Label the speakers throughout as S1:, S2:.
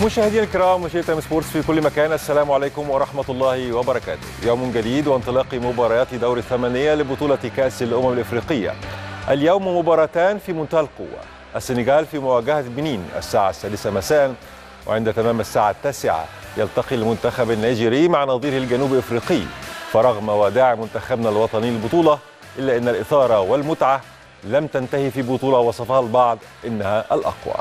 S1: مشاهدينا الكرام، مشاهدي تايم سبورتس في كل مكان، السلام عليكم ورحمة الله وبركاته. يوم جديد وانطلاق مباريات دور الثمانية لبطولة كأس الأمم الإفريقية. اليوم مباراتان في منتهى القوة، السنغال في مواجهة بنين الساعة 6 مساء، وعند تمام الساعة 9 يلتقي المنتخب النيجيري مع نظيره الجنوب إفريقي. فرغم وداع منتخبنا الوطني للبطولة، إلا أن الإثارة والمتعة لم تنتهي في بطولة وصفها البعض إنها الأقوى.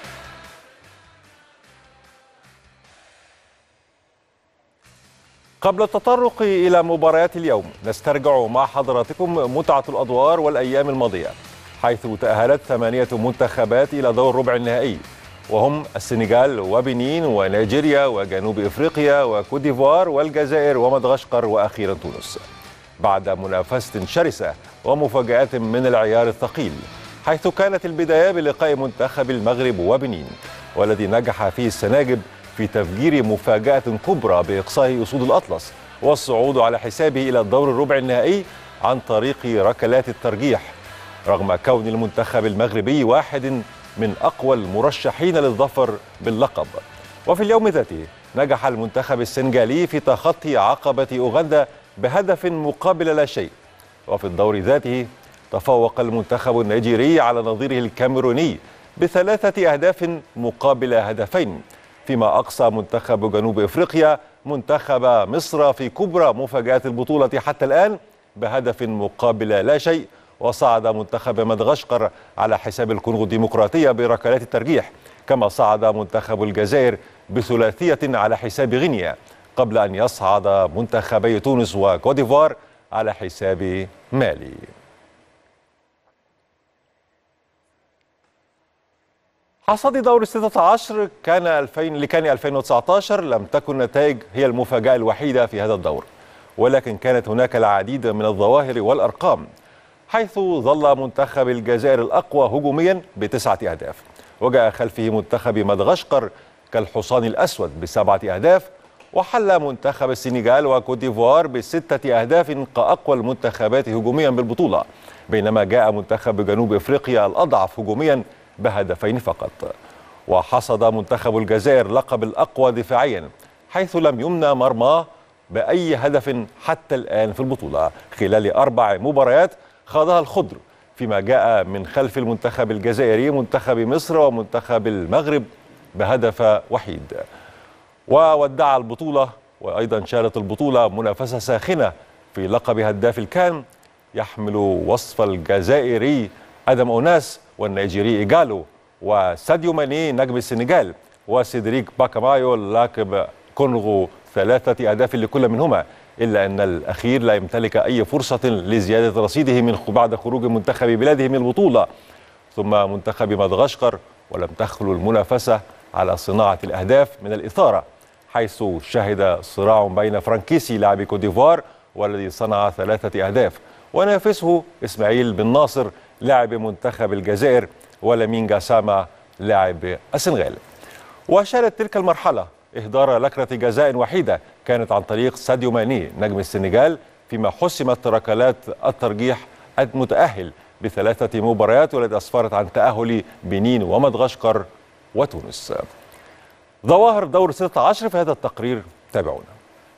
S1: قبل التطرق إلى مباريات اليوم، نسترجع مع حضراتكم متعة الأدوار والأيام الماضية، حيث تأهلت 8 منتخبات إلى دور ربع النهائي، وهم السنغال وبنين ونيجيريا وجنوب إفريقيا وكوت ديفوار والجزائر ومدغشقر وأخيرا تونس، بعد منافسة شرسة ومفاجآت من العيار الثقيل، حيث كانت البداية بلقاء منتخب المغرب وبنين، والذي نجح فيه السناجب في تفجير مفاجأة كبرى بإقصاء أسود الأطلس والصعود على حسابه إلى الدور الربع النهائي عن طريق ركلات الترجيح، رغم كون المنتخب المغربي واحد من أقوى المرشحين للظفر باللقب. وفي اليوم ذاته نجح المنتخب السنغالي في تخطي عقبة أوغندا بهدف مقابل لا شيء. وفي الدور ذاته تفوق المنتخب النيجيري على نظيره الكاميروني ب3 أهداف مقابل هدفين، فيما أقصى منتخب جنوب إفريقيا منتخب مصر في كبرى مفاجآت البطولة حتى الآن بهدف مقابل لا شيء. وصعد منتخب مدغشقر على حساب الكونغو الديمقراطية بركلات الترجيح، كما صعد منتخب الجزائر بثلاثية على حساب غينيا، قبل أن يصعد منتخبي تونس وكوت ديفوار على حساب مالي. حصاد دور 16 لكان 2019 لم تكن النتائج هي المفاجأة الوحيدة في هذا الدور، ولكن كانت هناك العديد من الظواهر والأرقام، حيث ظل منتخب الجزائر الأقوى هجوميا ب9 أهداف، وجاء خلفه منتخب مدغشقر كالحصان الأسود ب7 أهداف، وحل منتخب السنغال وكوت ديفوار ب6 أهداف كأقوى المنتخبات هجوميا بالبطولة، بينما جاء منتخب جنوب إفريقيا الأضعف هجوميا بهدفين فقط. وحصد منتخب الجزائر لقب الأقوى دفاعيا، حيث لم يمنع مرماه بأي هدف حتى الآن في البطولة خلال 4 مباريات خاضها الخضر، فيما جاء من خلف المنتخب الجزائري منتخب مصر ومنتخب المغرب بهدف وحيد. وودع البطولة، وأيضا شارت البطولة منافسة ساخنة في لقب هداف الكان يحمل وصف الجزائري آدم أوناس والنيجيري إيجالو وساديو ماني نجم السنغال وسيدريك باكامايو لاعب كونغو 3 أهداف لكل منهما، إلا أن الأخير لا يمتلك أي فرصة لزيادة رصيده من بعد خروج منتخب بلاده من البطولة. ثم منتخب مدغشقر، ولم تخلو المنافسة على صناعة الأهداف من الإثارة، حيث شهد صراع بين فرانكيسي لاعب كوت ديفوار والذي صنع 3 أهداف، ونافسه إسماعيل بن ناصر لاعب منتخب الجزائر ولامين جاساما لاعب السنغال. وشارت تلك المرحلة إهدار لكرة جزاء وحيدة كانت عن طريق ساديو ماني نجم السنغال، فيما حسمت ركلات الترجيح المتأهل ب3 مباريات، والتي أسفرت عن تأهل بنين ومدغشقر وتونس. ظواهر دور 16 في هذا التقرير، تابعونا.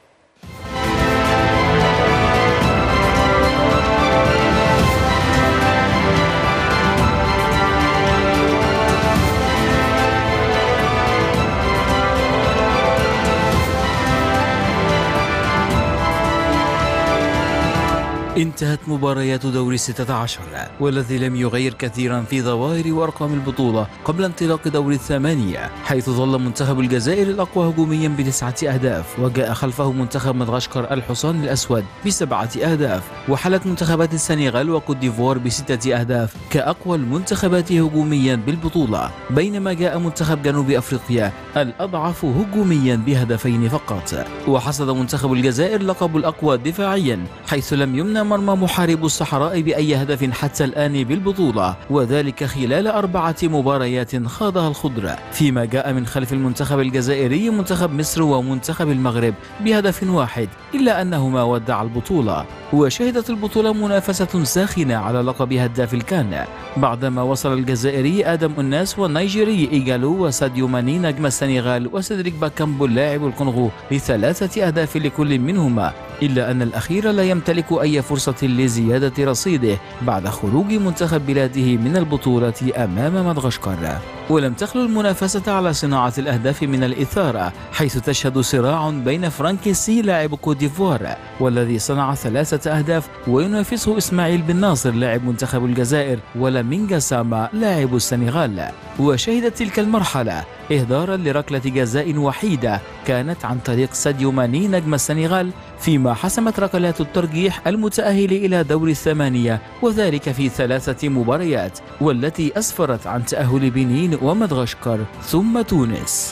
S2: انتهت مباريات دور 16 والذي لم يغير كثيرا في ظواهر وأرقام البطولة قبل انطلاق دور الثمانية، حيث ظل منتخب الجزائر الأقوى هجوميا ب9 أهداف، وجاء خلفه منتخب مدغشقر الحصان الأسود ب7 أهداف، وحلت منتخبات السنغال وكوت ديفوار ب6 أهداف كأقوى المنتخبات هجوميا بالبطولة، بينما جاء منتخب جنوب أفريقيا الأضعف هجوميا بهدفين فقط. وحصد منتخب الجزائر لقب الأقوى دفاعيا، حيث لم يمنع مرمى محارب الصحراء بأي هدف حتى الآن بالبطولة، وذلك خلال 4 مباريات خاضها الخضر، فيما جاء من خلف المنتخب الجزائري منتخب مصر ومنتخب المغرب بهدف واحد، إلا أنهما ودع البطولة. وشهدت البطولة منافسة ساخنة على لقب هداف الكان، بعدما وصل الجزائري آدم أناس والنيجيري إيجالو وساديو ماني نجم السنغال وسيدريك باكامبو اللاعب الكونغو ب3 أهداف لكل منهما، إلا أن الأخير لا يمتلك أي فرصة لزيادة رصيده بعد خروج منتخب بلاده من البطولة أمام مدغشقر. ولم تخلو المنافسة على صناعة الأهداف من الإثارة، حيث تشهد صراع بين فرانكيسي لاعب كوت ديفوار والذي صنع 3 أهداف وينافسه إسماعيل بن ناصر لاعب منتخب الجزائر ولامينغا ساما لاعب السنغال. وشهدت تلك المرحلة إهدارا لركلة جزاء وحيدة كانت عن طريق ساديو ماني نجم السنغال، فيما حسمت ركلات الترجيح المتأهل إلى دور الثمانية وذلك في 3 مباريات، والتي أسفرت عن تأهل بنين ومدغشقر ثم تونس.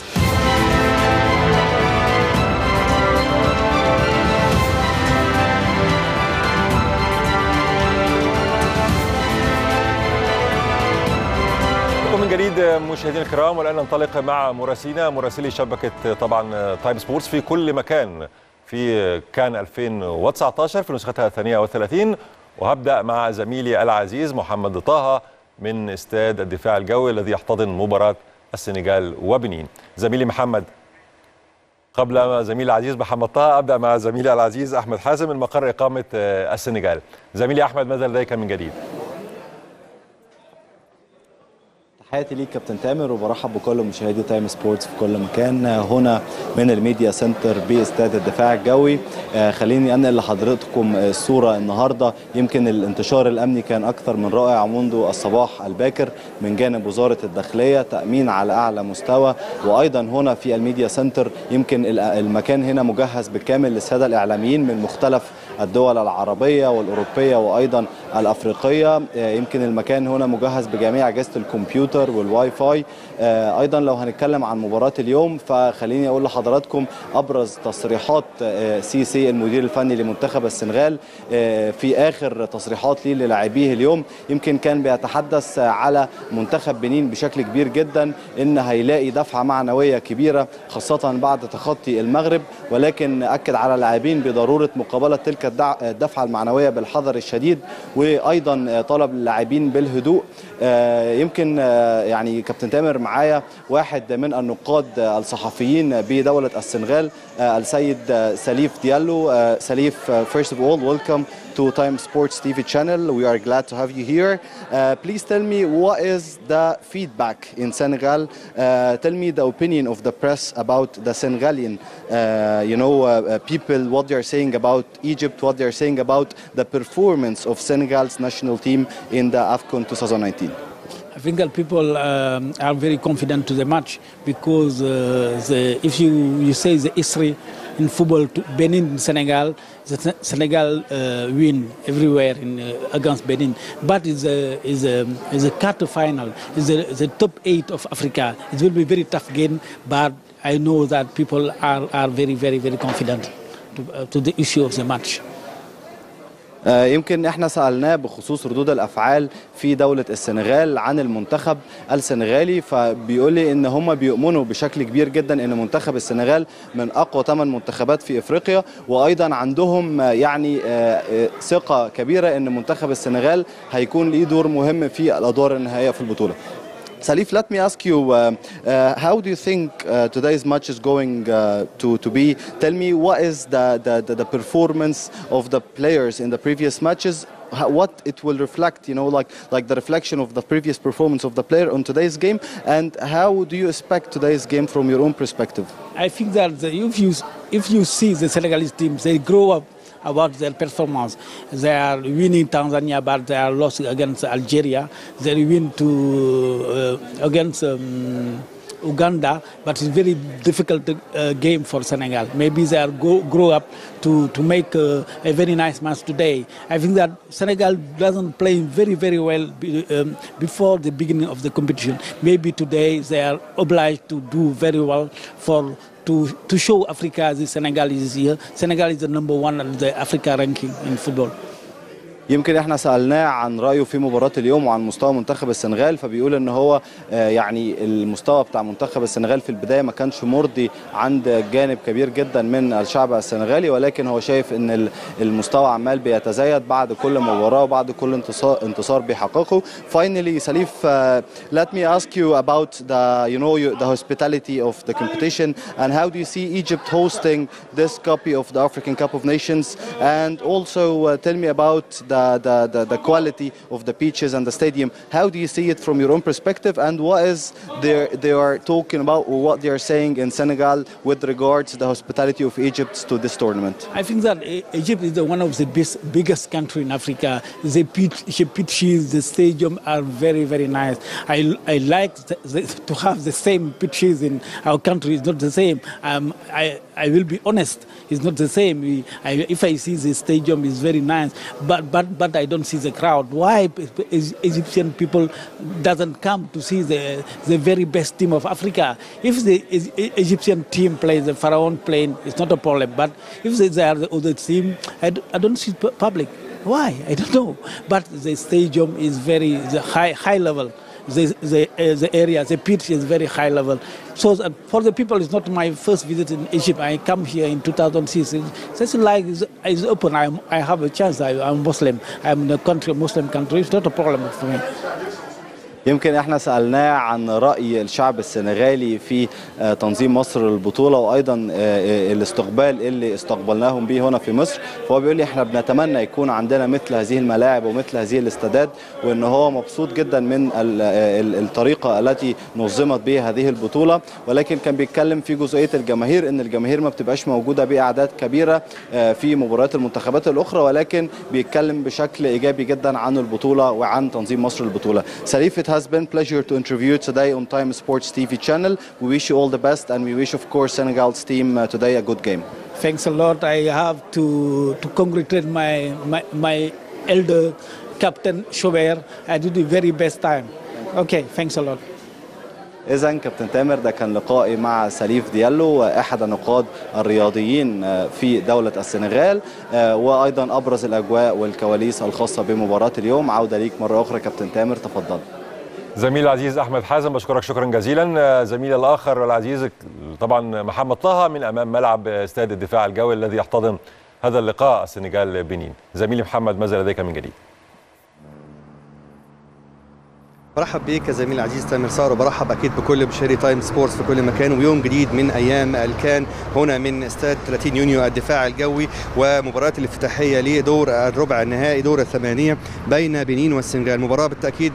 S1: من جديد مشاهدينا الكرام، والآن ننطلق مع مراسلي شبكة طبعا تايم سبورتس في كل مكان في كان 2019 في نسختها 32، وهبدأ مع زميلي العزيز محمد طه من استاد الدفاع الجوي الذي يحتضن مباراة السنغال وبنين. زميلي محمد، قبل زميلي العزيز محمد طه أبدأ مع زميلي العزيز أحمد حازم من مقر إقامة السنغال. زميلي أحمد، ماذا لديك من جديد؟
S3: تحياتي ليك كابتن تامر، وبرحب بكل مشاهدي تايم سبورتس في كل مكان هنا من الميديا سنتر باستاد الدفاع الجوي. خليني انقل لحضراتكم الصوره النهارده. يمكن الانتشار الامني كان اكثر من رائع منذ الصباح الباكر من جانب وزاره الداخليه، تامين على اعلى مستوى. وايضا هنا في الميديا سنتر يمكن المكان هنا مجهز بالكامل للساده الاعلاميين من مختلف الدول العربيه والاوروبيه وايضا الافريقيه. يمكن المكان هنا مجهز بجميع اجهزه الكمبيوتر والواي فاي. ايضا لو هنتكلم عن مباراه اليوم، فخليني اقول لحضراتكم ابرز تصريحات سي المدير الفني لمنتخب السنغال في اخر تصريحات ليه للاعبيه اليوم. يمكن كان بيتحدث على منتخب بنين بشكل كبير جدا، ان هيلاقي دفعه معنويه كبيره خاصه بعد تخطي المغرب، ولكن اكد على اللاعبين بضروره مقابله تلك الدفعه المعنويه بالحذر الشديد، وايضا طلب اللاعبين بالهدوء. يمكن يعني كابتن تامر معايا واحد من النقاد الصحفيين بدولة السنغال، السيد سليف ديالو. سليف, first of all, welcome to Time Sports TV channel. We are glad to have you here. Please tell me, what is the feedback in Senegal? Tell me the opinion of the press about the Senegalian, people, what they are saying about Egypt, what they are saying about the performance of Senegal's national team in the AFCON 2019.
S4: I think that people are very confident to the match because if you say the history in football, Benin, Senegal, Senegal win everywhere against Benin, but is a quarter final, is the top 8 of Africa. It will be a very tough game, but I know that people are very, very, very confident to the issue of the match.
S3: يمكن احنا سألناه بخصوص ردود الافعال في دولة السنغال عن المنتخب السنغالي، فبيقول لي ان هم بيؤمنوا بشكل كبير جدا ان منتخب السنغال من اقوى 8 منتخبات في افريقيا، وايضا عندهم يعني ثقة كبيرة ان منتخب السنغال هيكون ليه دور مهم في الادوار النهائية في البطولة. Salif, let me ask you, how do you think today's match is going to be? Tell me, what is the performance of the players in the previous matches? What it will reflect, like the reflection of the previous performance of the player on today's game, and how do you expect today's game from your own perspective?
S4: I think that if you see the Senegalese teams, they grow up about their performance. They are winning Tanzania, but they are lost against Algeria. They win against Uganda, but it's very difficult game for Senegal. Maybe they are grow up to make a very nice match today. I think that Senegal doesn't play very, very well before the beginning of the competition. Maybe today they are obliged to do very well to show Africa the Senegal is here. Senegal is the #1 in the Africa ranking in football.
S3: يمكن احنا سألناه عن رأيه في مباراة اليوم وعن مستوى منتخب السنغال، فبيقول ان هو يعني المستوى بتاع منتخب السنغال في البداية ما كانش مرضي عند جانب كبير جدا من الشعب السنغالي، ولكن هو شايف ان المستوى عمال بيتزايد بعد كل مباراة وبعد كل انتصار بيحققه. Finally, Salif, let me ask you about the hospitality of the competition and how do you see Egypt hosting this copy of the African Cup of Nations, and also tell me about the quality of the pitches and the stadium. How do you see it from your own perspective, and what is they are talking about or what they are saying in Senegal with regards to the hospitality of Egypt to this tournament?
S4: I think that Egypt is one of the biggest country in Africa. The pitches, the stadium are very, very nice. I like to have the same pitches in our country. It's not the same. I will be honest. It's not the same. If I see the stadium, is very nice, but I don't see the crowd. Why Egyptian people doesn't come to see the very best team of Africa? If the Egyptian team plays, the Pharaoh playing, it's not a problem. But if they are the other team, I don't see public. Why? I don't know. But the stadium is very high level. The area, the pitch is very high level. So for the people, it's not my first visit in Egypt. I come here in 2006. It's like it's open. I have a chance. I'm Muslim. I'm in a country, Muslim country. It's not a problem for me.
S3: يمكن احنا سألناه عن رأي الشعب السنغالي في تنظيم مصر للبطولة وايضا الاستقبال اللي استقبلناهم به هنا في مصر، فهو بيقول لي احنا بنتمنى يكون عندنا مثل هذه الملاعب ومثل هذه الاستادات، وان هو مبسوط جدا من الطريقة التي نظمت بها هذه البطولة، ولكن كان بيتكلم في جزئية الجماهير، ان الجماهير ما بتبقاش موجودة بأعداد كبيرة في مباريات المنتخبات الأخرى، ولكن بيتكلم بشكل إيجابي جدا عن البطولة وعن تنظيم مصر للبطولة. سليف، it has been pleasure to interview you today on Time Sports TV channel. We wish you all the best, and we wish, of course, Senegal's team today a good game.
S4: Thanks a lot. I have to congratulate my elder Captain Chaubert. I did the very best time. Okay, thanks a lot.
S3: إذا كابتن تامر، ده كان لقائي مع سليف ديالو أحد النقاد الرياضيين في دولة السنغال، وأيضا أبرز الأجواء والكواليس الخاصة بمباراة اليوم. عودة ليك مرة أخرى كابتن تامر، تفضل.
S1: زميلي العزيز أحمد حازم، بشكرك شكرا جزيلا. زميلي الآخر العزيز طبعا محمد طه من أمام ملعب استاد الدفاع الجوي الذي يحتضن هذا اللقاء السنغال بنين. زميلي محمد، ماذا لديك من جديد؟
S5: برحب بيك يا زميلي العزيز تامر صار، وبرحب اكيد بكل مشاهدي تايم سبورتس في كل مكان، ويوم جديد من ايام الكان هنا من استاد 30 يونيو الدفاع الجوي، ومباراه الافتتاحيه لدور الربع النهائي دور الثمانيه بين بنين والسنغال. مباراه بالتاكيد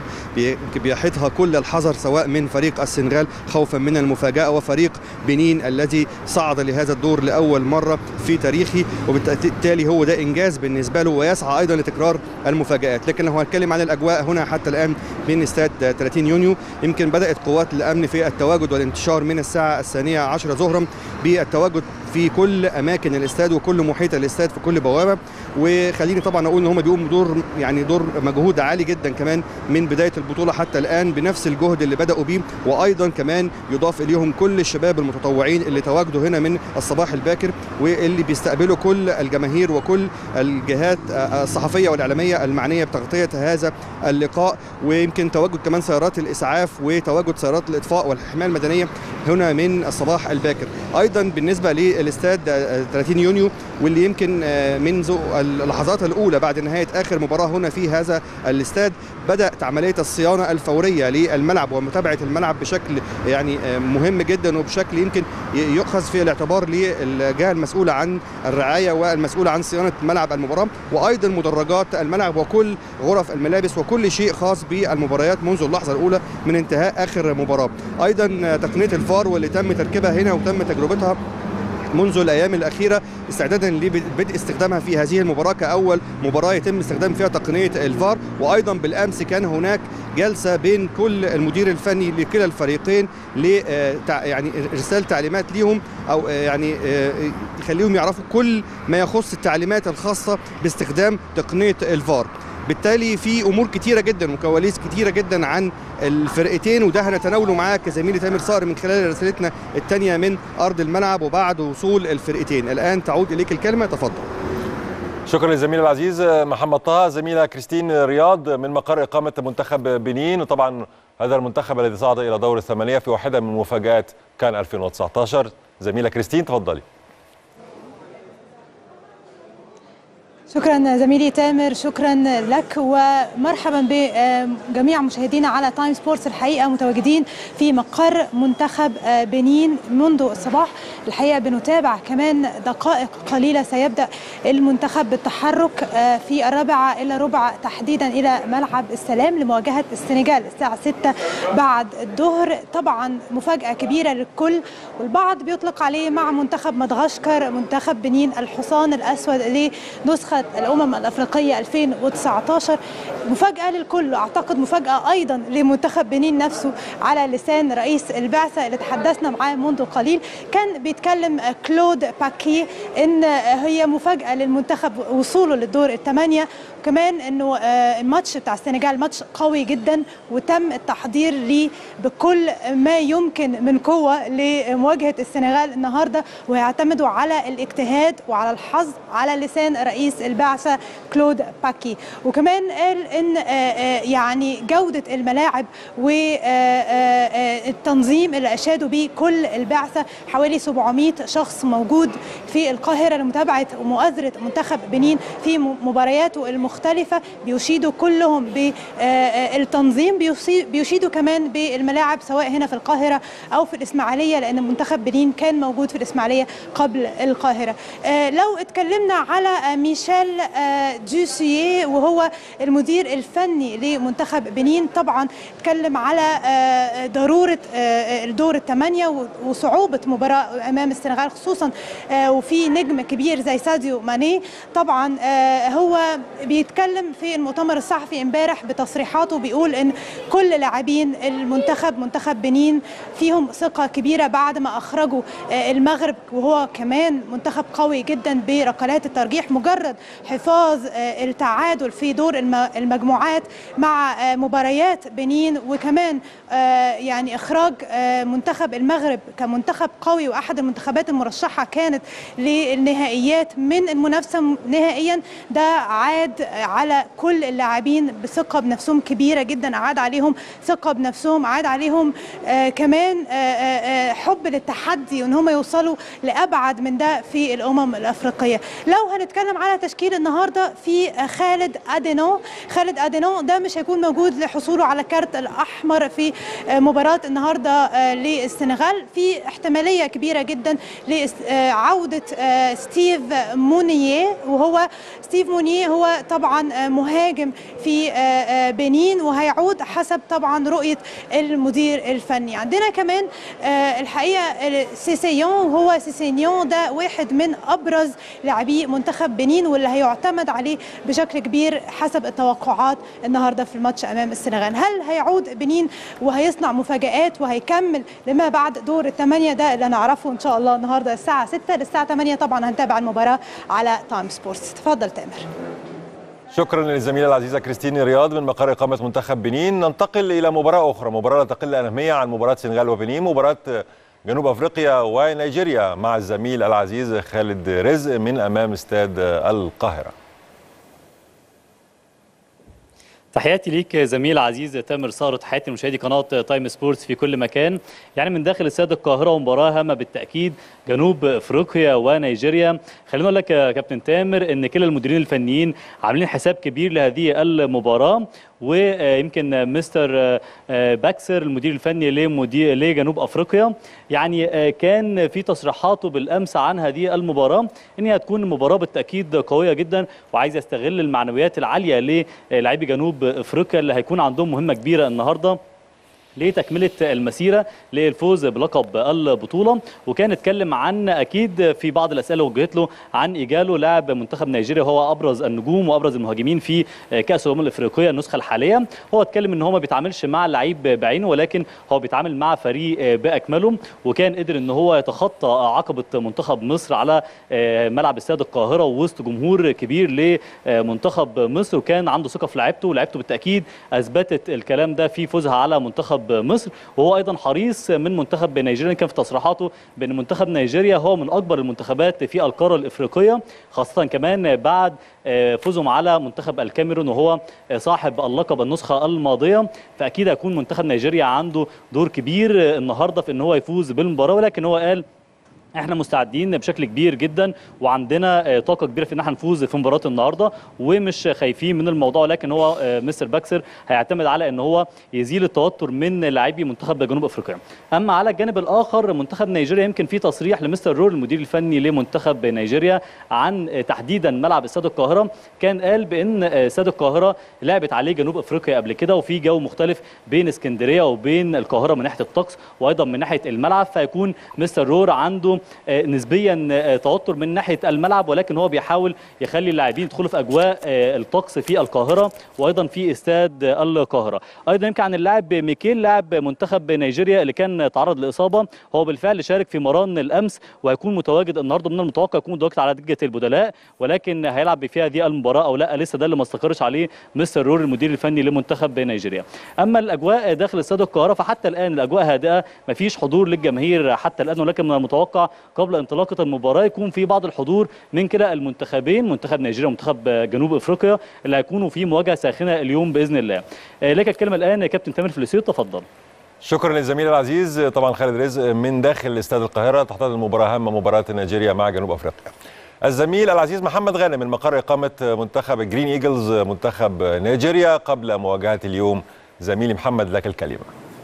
S5: بيحيطها كل الحذر، سواء من فريق السنغال خوفا من المفاجاه، وفريق بنين الذي صعد لهذا الدور لاول مره في تاريخه، وبالتالي هو ده انجاز بالنسبه له، ويسعى ايضا لتكرار المفاجات. لكن لو هنتكلم عن الاجواء هنا حتى الان من استاد 30 يونيو، يمكن بدأت قوات الأمن في التواجد والانتشار من الساعة 12:10 ظهرا بالتواجد في كل أماكن الاستاد وكل محيط الاستاد في كل بوابة. وخليني طبعا أقول إن هم بيقوموا دور مجهود عالي جدا كمان من بداية البطولة حتى الآن بنفس الجهد اللي بدأوا بيه، وأيضا كمان يضاف إليهم كل الشباب المتطوعين اللي تواجدوا هنا من الصباح الباكر، واللي بيستقبلوا كل الجماهير وكل الجهات الصحفية والإعلامية المعنية بتغطية هذا اللقاء. ويمكن تواجد كمان سيارات الإسعاف وتواجد سيارات الإطفاء والحماية المدنية هنا من الصباح الباكر. أيضا بالنسبة للاستاد 30 يونيو، واللي يمكن منذ اللحظات الأولى بعد نهاية آخر مباراة هنا في هذا الاستاد بدأت عملية الصيانة الفورية للملعب ومتابعة الملعب بشكل يعني مهم جدا، وبشكل يمكن يؤخذ في الاعتبار للجهة المسؤولة عن الرعاية والمسؤولة عن صيانة ملعب المباراة، وأيضا مدرجات الملعب وكل غرف الملابس وكل شيء خاص بالمباريات منذ اللحظة الأولى من انتهاء آخر مباراة. أيضا تقنية الفار واللي تم تركيبها هنا وتم تجربتها منذ الأيام الأخيرة استعدادا لبدء استخدامها في هذه المباراة كأول مباراة يتم استخدام فيها تقنية الفار. وأيضا بالأمس كان هناك جلسة بين كل المدير الفني لكلا الفريقين يعني إرسال تعليمات ليهم، أو يعني يخليهم يعرفوا كل ما يخص التعليمات الخاصة باستخدام تقنية الفار. بالتالي في امور كتيره جدا وكواليس كتيره جدا عن الفرقتين، وده هنتناوله معاك زميلي تامر صقر من خلال رسالتنا الثانيه من ارض الملعب وبعد وصول الفرقتين. الان تعود اليك الكلمه، تفضل.
S1: شكرا للزميل العزيز محمد طه. زميلة كريستين رياض من مقر إقامة منتخب بنين، وطبعا هذا المنتخب الذي صعد إلى دور الثمانية في واحدة من مفاجآت كان 2019. زميلة كريستين تفضلي.
S6: شكرا زميلي تامر، شكرا لك ومرحبا بجميع مشاهدينا على تايم سبورتس. الحقيقة متواجدين في مقر منتخب بنين منذ الصباح. الحقيقة بنتابع كمان دقائق قليلة سيبدأ المنتخب بالتحرك في 4:15 تحديدا إلى ملعب السلام لمواجهة السنغال الساعة 6 بعد الظهر. طبعا مفاجأة كبيرة للكل، والبعض بيطلق عليه مع منتخب مدغشقر منتخب بنين الحصان الأسود لنسخة الأمم الأفريقية 2019. مفاجأة للكل، أعتقد مفاجأة أيضا لمنتخب بنين نفسه على لسان رئيس البعثة اللي تحدثنا معاه منذ قليل. كان بيتكلم كلود باكي إن هي مفاجأة للمنتخب وصوله للدور الثمانية، وكمان إنه الماتش بتاع السنغال ماتش قوي جدا وتم التحضير ليه بكل ما يمكن من قوة لمواجهة السنغال النهاردة، ويعتمدوا على الاجتهاد وعلى الحظ على لسان رئيس البعثة كلود باكي. وكمان قال إن يعني جودة الملاعب والتنظيم اللي أشادوا به كل البعثة، حوالي 700 شخص موجود في القاهرة لمتابعة ومؤازرة منتخب بنين في مبارياته المختلفة، بيشيدوا كلهم بالتنظيم، بيشيدوا كمان بالملاعب سواء هنا في القاهرة أو في الإسماعيلية، لأن منتخب بنين كان موجود في الإسماعيلية قبل القاهرة. لو اتكلمنا على ميشيل دوسييه وهو المدير الفني لمنتخب بنين، طبعا اتكلم على ضرورة الدور الثمانية وصعوبة مباراة أمام السنغال خصوصا وفي نجم كبير زي ساديو ماني. طبعا هو بيتكلم في المؤتمر الصحفي امبارح بتصريحاته بيقول ان كل لاعبين منتخب بنين فيهم ثقة كبيرة بعد ما اخرجوا المغرب، وهو كمان منتخب قوي جدا بركلات الترجيح. مجرد حفاظ التعادل في دور المجموعات مع مباريات بنين، وكمان يعني اخراج منتخب المغرب كمنتخب قوي واحد المنتخبات المرشحة كانت للنهائيات من المنافسة نهائيا، ده عاد على كل اللاعبين بثقة بنفسهم كبيرة جدا، عاد عليهم ثقة بنفسهم، عاد عليهم كمان حب للتحدي وان هم يوصلوا لأبعد من ده في الأمم الأفريقية. لو هنتكلم على تشكيل النهاردة، في خالد أدينو ده مش هيكون موجود لحصوله على كارت الأحمر في مباراة النهاردة للسنغال. في احتمالية كبيرة جدا لعودة ستيف مونيه، وهو ستيف مونيه هو طبعا مهاجم في بنين وهيعود حسب طبعا رؤية المدير الفني. عندنا كمان الحقيقة سيسينيون ده واحد من أبرز لاعبي منتخب بنين واللي هيعتمد عليه بشكل كبير حسب التوقعات النهاردة في الماتش أمام السنغال. هل هيعود بنين وهيصنع مفاجآت وهيكمل لما بعد دور الثمانية؟ ده اللي نعرفه إن شاء الله النهاردة الساعة 6 للساعة 8. طبعا هنتابع المباراة على تايم سبورتس. تفضل تامر.
S1: شكرا للزميلة العزيزة كريستين رياض من مقر إقامة منتخب بنين. ننتقل إلى مباراة أخرى، مباراة لا تقل أهمية عن مباراة السنغال وبنين، مباراة جنوب أفريقيا ونيجيريا مع الزميل العزيز خالد رزق من أمام استاد القاهرة.
S7: تحياتي ليك زميل عزيز تامر صار، تحياتي لمشاهدي قناه تايم سبورتس في كل مكان. يعني من داخل استاد القاهره ومباراه هامه بالتاكيد، جنوب افريقيا ونيجيريا. خليني اقول لك يا كابتن تامر ان كلا المديرين الفنيين عاملين حساب كبير لهذه المباراه، ويمكن مستر باكسر المدير الفني لجنوب افريقيا يعني كان في تصريحاته بالامس عن هذه المباراه ان هي هتكون مباراه بالتاكيد قويه جدا، وعايز يستغل المعنويات العاليه للاعبي جنوب افريقيا اللي هيكون عندهم مهمه كبيره النهارده لتكمله المسيره للفوز بلقب البطوله. وكان اتكلم عن اكيد في بعض الاسئله وجهت له عن ايجالو لاعب منتخب نيجيريا، وهو ابرز النجوم وابرز المهاجمين في كاس الامم الافريقيه النسخه الحاليه. هو اتكلم ان هو ما بيتعاملش مع لعيب بعينه، ولكن هو بيتعامل مع فريق باكمله، وكان قدر ان هو يتخطى عقبه منتخب مصر على ملعب استاد القاهره ووسط جمهور كبير لمنتخب مصر، وكان عنده ثقه في لعيبته، ولعيبته بالتاكيد اثبتت الكلام ده في فوزها على منتخب منتخب مصر، وهو ايضا حريص من منتخب نيجيريا. كان في تصريحاته بان منتخب نيجيريا هو من اكبر المنتخبات في القاره الافريقيه، خاصه كمان بعد فوزهم على منتخب الكاميرون وهو صاحب اللقب النسخه الماضيه. فاكيد هيكون منتخب نيجيريا عنده دور كبير النهارده في ان هو يفوز بالمباراه، ولكن هو قال احنا مستعدين بشكل كبير جدا وعندنا طاقه كبيره في ان احنا نفوز في مباراه النهارده ومش خايفين من الموضوع. لكن هو مستر باكسر هيعتمد على ان هو يزيل التوتر من لاعبي منتخب جنوب افريقيا. اما على الجانب الاخر منتخب نيجيريا، يمكن في تصريح لمستر رور المدير الفني لمنتخب نيجيريا عن تحديدا ملعب استاد القاهره، كان قال بان استاد القاهره لعبت عليه جنوب افريقيا قبل كده، وفي جو مختلف بين اسكندريه وبين القاهره من ناحيه الطقس وايضا من ناحيه الملعب. فيكون مستر رور عنده نسبيا توتر من ناحيه الملعب، ولكن هو بيحاول يخلي اللاعبين يدخلوا في اجواء الطقس في القاهره وايضا في استاد القاهره. ايضا يمكن عن اللاعب ميكيل لاعب منتخب نيجيريا اللي كان تعرض لاصابه، هو بالفعل شارك في مران الامس وهيكون متواجد النهارده. من المتوقع يكون متواجد على دكه البدلاء، ولكن هيلعب في هذه المباراه او لا لسه ده اللي ما استقرش عليه مستر رور المدير الفني لمنتخب نيجيريا. اما الاجواء داخل استاد القاهره فحتى الان الاجواء هادئه، ما فيش حضور للجماهير حتى الان، ولكن من المتوقع قبل انطلاقه المباراه يكون في بعض الحضور من كلا المنتخبين، منتخب نيجيريا ومنتخب جنوب افريقيا، اللي هيكونوا في مواجهه ساخنه اليوم باذن الله. لك الكلمه الان يا كابتن تامر فلسيط، تفضل.
S1: شكرا للزميل العزيز طبعا خالد رزق من داخل استاد القاهره تحت المباراه هامه مباراه نيجيريا مع جنوب افريقيا. الزميل العزيز محمد غانم من مقر اقامه منتخب جرين ايجلز منتخب نيجيريا قبل مواجهه اليوم. زميلي محمد لك الكلمه.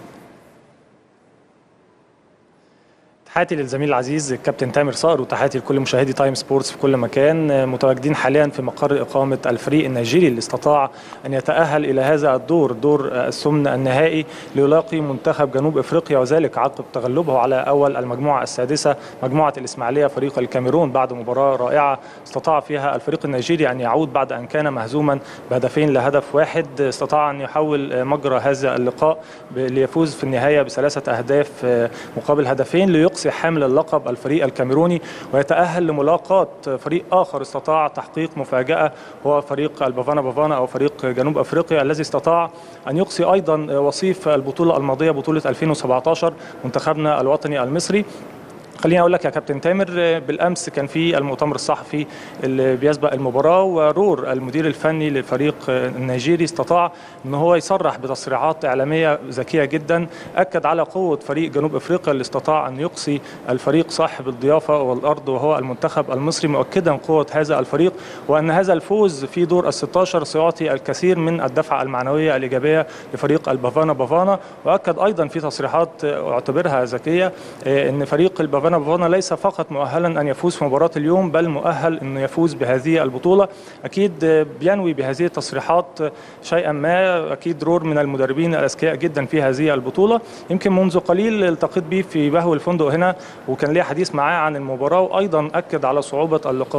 S8: تحياتي للزميل العزيز الكابتن تامر صقر وتحياتي لكل مشاهدي تايم سبورتس في كل مكان. متواجدين حاليا في مقر إقامة الفريق النيجيري اللي استطاع أن يتأهل إلى هذا الدور، دور الثمن النهائي، ليلاقي منتخب جنوب أفريقيا، وذلك عقب تغلبه على أول المجموعة السادسة مجموعة الإسماعيلية فريق الكاميرون بعد مباراة رائعة استطاع فيها الفريق النيجيري أن يعود بعد أن كان مهزوما بهدفين لهدف واحد. استطاع أن يحول مجرى هذا اللقاء ليفوز في النهاية ب3 أهداف مقابل هدفين ليقصي حامل اللقب الفريق الكاميروني ويتأهل لملاقاة فريق آخر استطاع تحقيق مفاجأة، هو فريق البافانا بافانا أو فريق جنوب أفريقيا الذي استطاع أن يقصي أيضا وصيف البطولة الماضية بطولة 2017 منتخبنا الوطني المصري. خليني اقول لك يا كابتن تامر، بالامس كان في المؤتمر الصحفي اللي بيسبق المباراه، ورور المدير الفني للفريق النيجيري استطاع ان هو يصرح بتصريحات اعلاميه ذكيه جدا، اكد على قوه فريق جنوب افريقيا اللي استطاع ان يقصي الفريق صاحب الضيافه والارض وهو المنتخب المصري، مؤكدا قوه هذا الفريق وان هذا الفوز في دور ال16 سيعطي الكثير من الدفعه المعنويه الايجابيه لفريق البافانا بافانا. واكد ايضا في تصريحات اعتبرها ذكيه ان فريق البافانا ليس فقط مؤهلا أن يفوز في مباراة اليوم، بل مؤهل أنه يفوز بهذه البطولة. أكيد بينوي بهذه التصريحات شيئا ما، أكيد رور من المدربين الأذكياء جدا في هذه البطولة. يمكن منذ قليل التقيت به في بهو الفندق هنا وكان لي حديث معاه عن المباراة، وأيضا أكد على صعوبة اللقاء.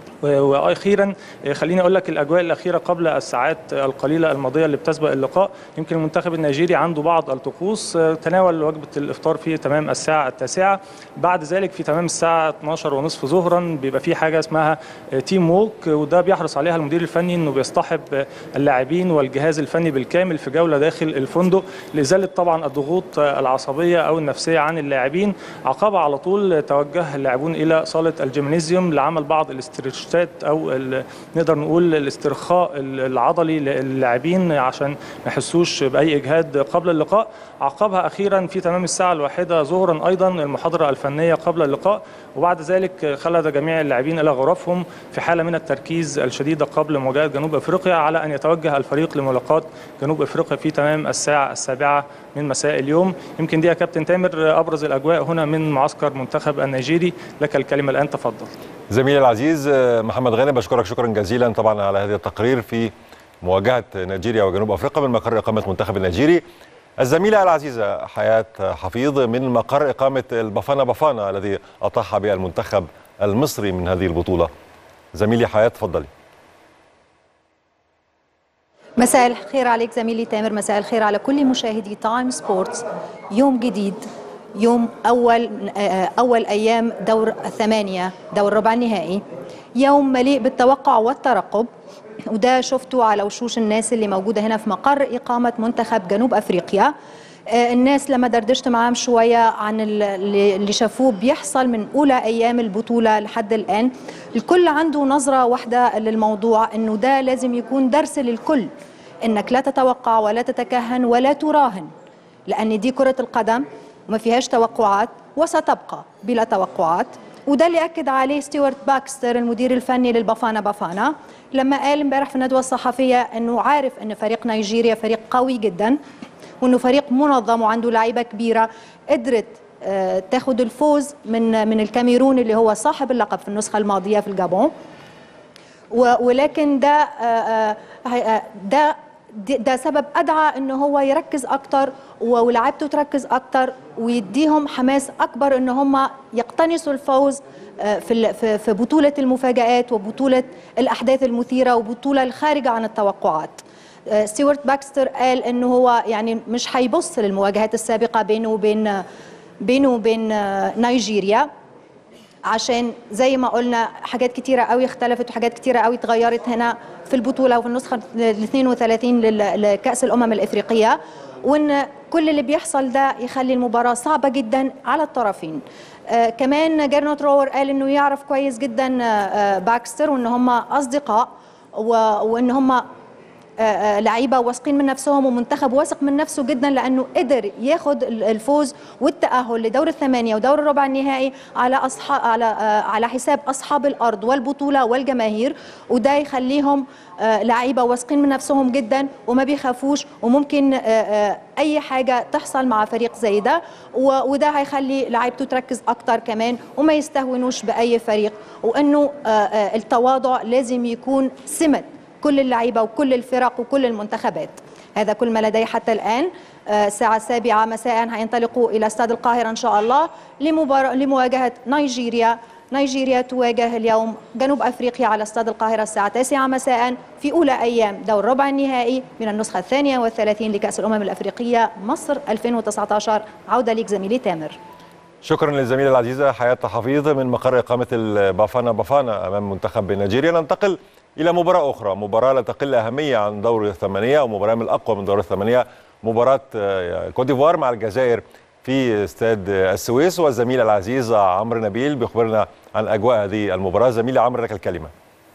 S8: واخيرا خليني اقول لك الاجواء الاخيره قبل الساعات القليله الماضيه اللي بتسبق اللقاء. يمكن المنتخب النيجيري عنده بعض الطقوس، تناول وجبه الافطار في تمام الساعه 9، بعد ذلك في تمام الساعه 12:30 ظهرا بيبقى في حاجه اسمها تيم ووك، وده بيحرص عليها المدير الفني انه بيصطحب اللاعبين والجهاز الفني بالكامل في جوله داخل الفندق لازاله طبعا الضغوط العصبيه او النفسيه عن اللاعبين. عقبها على طول توجه اللاعبون الى صاله الجيمنازيوم لعمل بعض الاسترتشات او نقدر نقول الاسترخاء العضلي للاعبين عشان ما يحسوش باي اجهاد قبل اللقاء. عقبها اخيرا في تمام الساعه 1 ظهرا ايضا المحاضره الفنيه قبل اللقاء، وبعد ذلك خلد جميع اللاعبين الى غرفهم في حاله من التركيز الشديد قبل مواجهه جنوب افريقيا، على ان يتوجه الفريق لملاقاه جنوب افريقيا في تمام الساعه 7 من مساء اليوم. يمكن دي يا كابتن تامر ابرز الاجواء هنا من معسكر منتخب النيجيري. لك الكلمه الان، تفضل.
S1: زميلي العزيز محمد غانم، بشكرك شكرا جزيلا طبعا على هذا التقرير في مواجهه نيجيريا وجنوب افريقيا من مقر اقامه منتخب النيجيري. الزميله العزيزه حياه حفيظ من مقر اقامه البافانا بافانا الذي اطاح به المنتخب المصري من هذه البطوله. زميلي حياه، تفضلي.
S9: مساء الخير عليك زميلي تامر، مساء الخير على كل مشاهدي تايم سبورتس. يوم جديد، يوم أول أيام دور 8 دور ربع النهائي، يوم مليء بالتوقع والترقب، وده شفته على وشوش الناس اللي موجودة هنا في مقر إقامة منتخب جنوب أفريقيا. الناس لما دردشت معاهم شوية عن اللي شافوه بيحصل من أولى أيام البطولة لحد الآن، الكل عنده نظرة واحدة للموضوع، إنه ده لازم يكون درس للكل، إنك لا تتوقع ولا تتكهن ولا تراهن، لأن دي كرة القدم وما فيهاش توقعات وستبقى بلا توقعات. وده اللي أكد عليه ستيوارت باكستر المدير الفني للبافانا بافانا لما قال امبارح في الندوة الصحفية إنه عارف إن فريق نيجيريا فريق قوي جدا، وإنه فريق منظم وعنده لعيبة كبيرة قدرت تاخد الفوز من الكاميرون اللي هو صاحب اللقب في النسخة الماضية في الجابون. ولكن ده سبب أدعى إنه هو يركز أكتر ولاعيبته تركز أكتر ويديهم حماس أكبر إن هم يقتنصوا الفوز في بطولة المفاجآت وبطولة الأحداث المثيرة وبطولة الخارجة عن التوقعات. ستيوارت باكستر قال إنه هو يعني مش هيبص للمواجهات السابقة بينه وبين نيجيريا، عشان زي ما قلنا حاجات كتيرة قوي اختلفت وحاجات كتيرة قوي اتغيرت هنا في البطولة وفي النسخة ال 32 لكأس الأمم الإفريقية، وإن كل اللي بيحصل ده يخلي المباراة صعبة جدا على الطرفين. كمان جيرنوت روور قال إنه يعرف كويس جدا باكستر وإن هم أصدقاء وإن هم لعيبه واثقين من نفسهم ومنتخب واثق من نفسه جدا، لانه قدر ياخد الفوز والتاهل لدور الثمانيه ودور الربع النهائي على حساب اصحاب الارض والبطوله والجماهير، وده يخليهم لعيبه واثقين من نفسهم جدا وما بيخافوش، وممكن اي حاجه تحصل مع فريق زي ده، وده هيخلي لعيبته تركز اكتر كمان وما يستهونوش باي فريق، وانه التواضع لازم يكون سمة كل اللعيبة وكل الفرق وكل المنتخبات. هذا كل ما لدي حتى الآن. الساعة 7 مساء هينطلقوا إلى استاد القاهرة إن شاء الله لمواجهة نيجيريا. نيجيريا تواجه اليوم جنوب أفريقيا على استاد القاهرة الساعة 9 مساء في أولى أيام دور ربع النهائي من النسخة 32 لكأس الأمم الأفريقية مصر 2019. عودة ليك زميلي تامر.
S1: شكرا للزميلة العزيزة حياة حفيظ من مقر إقامة البافانا بافانا أمام منتخب نيجيريا. ننتقل إلى مباراة أخرى، مباراة لا تقل أهمية عن دور الثمانية ومباراة من الأقوى من دور الثمانية، مباراة كوت ديفوار مع الجزائر في استاد السويس، والزميل العزيز عمرو نبيل بيخبرنا عن أجواء هذه المباراة. زميلي عمرو لك الكلمة.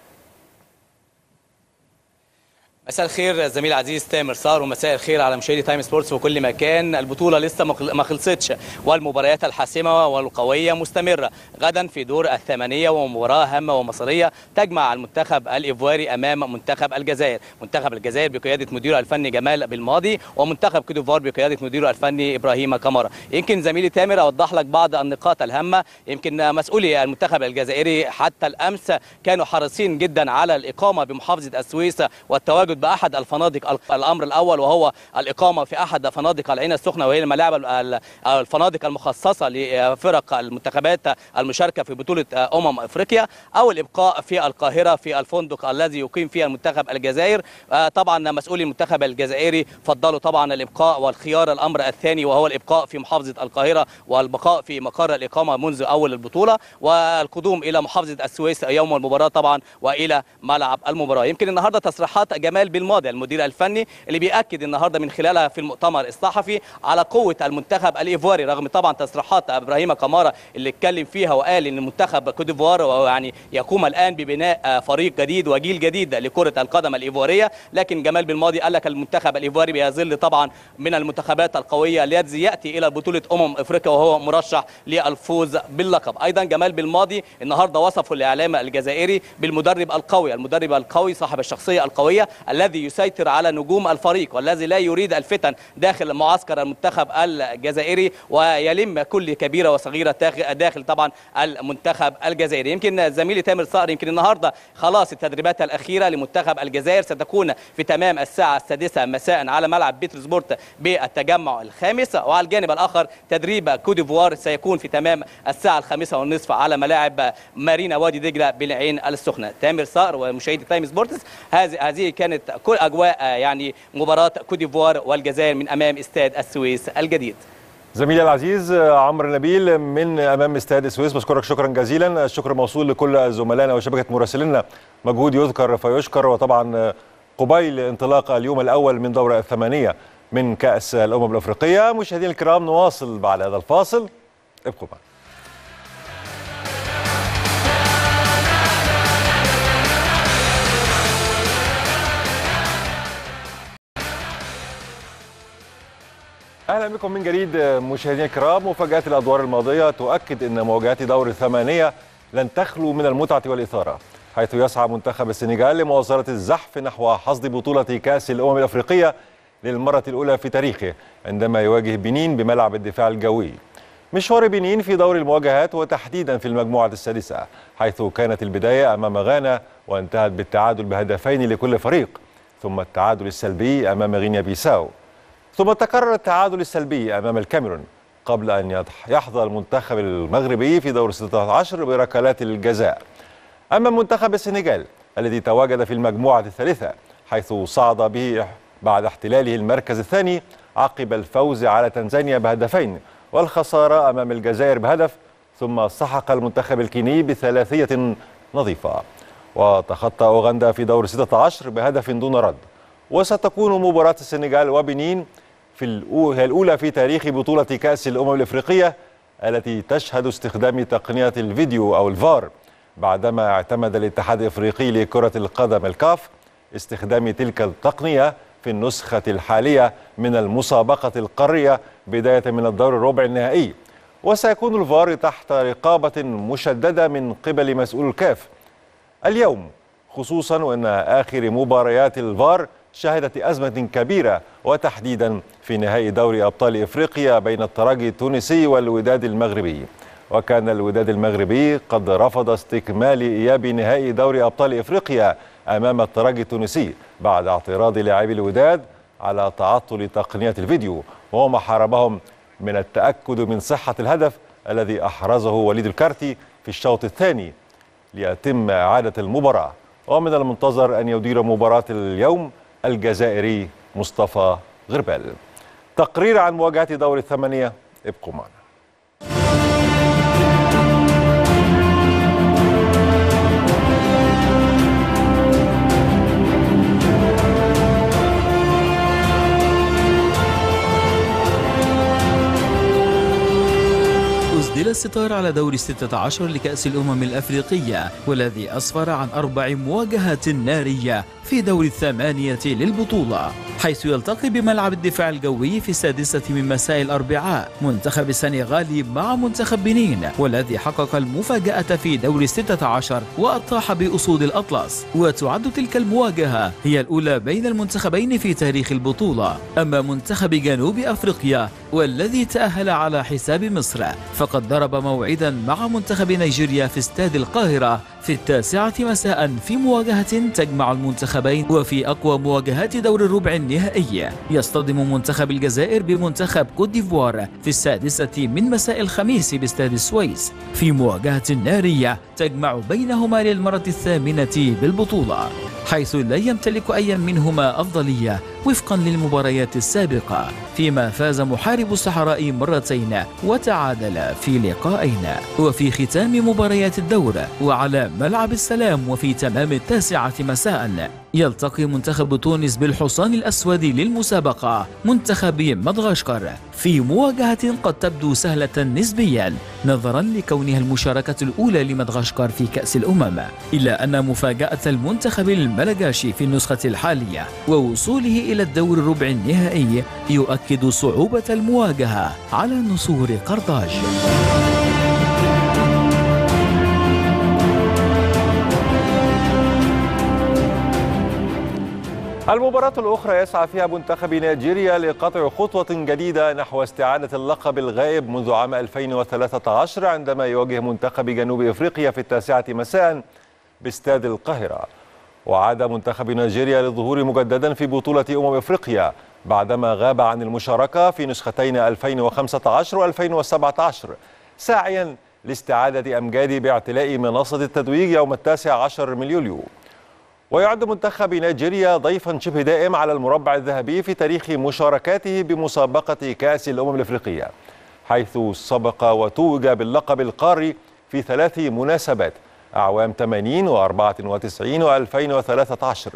S10: مساء الخير زميل عزيز تامر صار، ومساء الخير على مشاهدي تايم سبورتس في كل مكان. البطولة لسه ما خلصتش والمباريات الحاسمة والقوية مستمرة. غدا في دور الثمانية ومباراة هامة ومصيرية تجمع المنتخب الإيفواري أمام منتخب الجزائر. منتخب الجزائر بقيادة مديره الفني جمال بالماضي، ومنتخب كوت ديفوار بقيادة مديره الفني إبراهيم كامارا. يمكن زميلي تامر أوضح لك بعض النقاط الهامة. يمكن مسؤولي المنتخب الجزائري حتى الأمس كانوا حريصين جدا على الإقامة بمحافظة السويس والتواجد بأحد الفنادق. الأمر الأول وهو الإقامة في أحد فنادق العين السخنة، وهي الملاعب الفنادق المخصصة لفرق المنتخبات المشاركة في بطولة أفريقيا، أو الإبقاء في القاهرة في الفندق الذي يقيم فيه المنتخب الجزائر. طبعا مسؤولي المنتخب الجزائري فضلوا طبعا الإبقاء، والخيار الأمر الثاني وهو الإبقاء في محافظة القاهرة والبقاء في مقر الإقامة منذ أول البطولة، والقدوم إلى محافظة السويس يوم المباراة طبعا وإلى ملعب المباراة. يمكن النهارده تصريحات جمال بالماضي المدير الفني اللي بيأكد النهارده من خلالها في المؤتمر الصحفي على قوة المنتخب الإيفواري، رغم طبعا تصريحات إبراهيم كامارا اللي اتكلم فيها وقال ان المنتخب كوت ديفوار يعني يقوم الآن ببناء فريق جديد وجيل جديد لكرة القدم الإيفوارية. لكن جمال بالماضي قال لك المنتخب الإيفواري بيظل طبعا من المنتخبات القوية التي يأتي إلى بطولة أفريقيا وهو مرشح للفوز باللقب. أيضا جمال بالماضي النهارده وصفه الإعلام الجزائري بالمدرب القوي، المدرب القوي صاحب الشخصية القوية الذي يسيطر على نجوم الفريق والذي لا يريد الفتن داخل معسكر المنتخب الجزائري، ويلم كل كبيرة وصغيرة داخل طبعا المنتخب الجزائري. يمكن زميلي تامر صقر يمكن النهارده خلاص التدريبات الأخيرة لمنتخب الجزائر ستكون في تمام الساعة 6 مساء على ملعب بيترسبورت بالتجمع الخامس، وعلى الجانب الآخر تدريب كوت ديفوار سيكون في تمام الساعة 5:30 على ملاعب مارينا وادي دجلة بالعين السخنة. تامر صقر ومشاهدي تايم سبورتس، هذه كانت كل أجواء يعني مباراة كوت ديفوار والجزائر من أمام استاد السويس الجديد.
S1: زميلي العزيز عمرو نبيل من أمام استاد السويس، بشكرك شكرا جزيلا. الشكر موصول لكل زملائنا وشبكة مراسلينا، مجهود يذكر فيشكر. وطبعا قبيل انطلاق اليوم الأول من دور الثمانية من كأس الأمم الأفريقية. مشاهدينا الكرام نواصل بعد هذا الفاصل، ابقوا معنا. أهلا بكم من جديد مشاهدينا الكرام. مفاجآت الأدوار الماضية تؤكد أن مواجهات دور الثمانية لن تخلو من المتعة والإثارة، حيث يسعى منتخب السنغال لمواصلة الزحف نحو حصد بطولة كأس الأمم الأفريقية للمرة الأولى في تاريخه عندما يواجه بنين بملعب الدفاع الجوي. مشوار بنين في دور المواجهات وتحديدا في المجموعة السادسة، حيث كانت البداية أمام غانا وانتهت بالتعادل بهدفين لكل فريق، ثم التعادل السلبي أمام غينيا بيساو، ثم تكرر التعادل السلبي أمام الكاميرون، قبل أن يحظى المنتخب المغربي في دور 16 بركلات الجزاء. أما منتخب السنغال الذي تواجد في المجموعة الثالثة، حيث صعد به بعد احتلاله المركز الثاني عقب الفوز على تنزانيا بهدفين والخسارة أمام الجزائر بهدف، ثم سحق المنتخب الكيني بثلاثية نظيفة، وتخطى أوغندا في دور 16 بهدف دون رد. وستكون مباراة السنغال وبنين الأولى في تاريخ بطولة كأس الأمم الأفريقية التي تشهد استخدام تقنية الفيديو أو الفار، بعدما اعتمد الاتحاد الأفريقي لكرة القدم الكاف استخدام تلك التقنية في النسخة الحالية من المسابقة القارية بداية من الدور الربع النهائي. وسيكون الفار تحت رقابة مشددة من قبل مسؤول الكاف اليوم، خصوصا وأن آخر مباريات الفار شهدت أزمة كبيرة، وتحديدا في نهائي دوري أبطال إفريقيا بين الترجي التونسي والوداد المغربي. وكان الوداد المغربي قد رفض استكمال إياب نهائي دوري أبطال إفريقيا أمام الترجي التونسي بعد اعتراض لاعبي الوداد على تعطل تقنية الفيديو، وما حاربهم من التأكد من صحة الهدف الذي أحرزه وليد الكارتي في الشوط الثاني ليتم إعادة المباراة. ومن المنتظر أن يدير مباراة اليوم الجزائري مصطفى غربال. تقرير عن مواجهة دور الثمانية، ابقوا معنا.
S2: أسدل الستار على دور 16 لكأس الأمم الأفريقية، والذي أسفر عن 4 مواجهات نارية في دور الثمانية للبطولة، حيث يلتقي بملعب الدفاع الجوي في السادسة من مساء الأربعاء منتخب السنغال مع منتخب بنين، والذي حقق المفاجأة في دور 16 وأطاح بأسود الأطلس. وتعد تلك المواجهة هي الأولى بين المنتخبين في تاريخ البطولة. أما منتخب جنوب أفريقيا والذي تأهل على حساب مصر فقد ضرب موعدا مع منتخب نيجيريا في استاد القاهرة في 9 مساء في مواجهة تجمع المنتخبين. وفي أقوى مواجهات دور الربع النهائي يصطدم منتخب الجزائر بمنتخب كوت ديفوار في 6 من مساء الخميس باستاد السويس في مواجهة نارية تجمع بينهما للمرة 8 بالبطولة، حيث لا يمتلك أي منهما أفضلية وفقا للمباريات السابقة، فيما فاز محارب الصحراء مرتين وتعادل في لقاءين. وفي ختام مباريات الدور وعلى ملعب السلام وفي تمام 9 مساء يلتقي منتخب تونس بالحصان الأسود للمسابقة منتخب مدغشقر في مواجهة قد تبدو سهلة نسبيا نظرا لكونها المشاركة الأولى لمدغشقر في كأس الأمم، إلا أن مفاجأة المنتخب الملغاشي في النسخة الحالية ووصوله إلى الدور الربع النهائي يؤكد صعوبة المواجهة على نسور قرطاج.
S1: المباراة الأخرى يسعى فيها منتخب نيجيريا لقطع خطوة جديدة نحو استعادة اللقب الغائب منذ عام 2013 عندما يواجه منتخب جنوب أفريقيا في 9 مساء باستاد القاهرة. وعاد منتخب نيجيريا للظهور مجددا في بطولة أفريقيا بعدما غاب عن المشاركة في نسختين 2015 و2017 ساعيا لاستعادة أمجاده باعتلاء منصة التتويج يوم 19 من يوليو. ويعد منتخب نيجيريا ضيفا شبه دائم على المربع الذهبي في تاريخ مشاركاته بمسابقة كأس الأمم الأفريقية، حيث سبق وتوج باللقب القاري في 3 مناسبات أعوام 80 و94 و2013.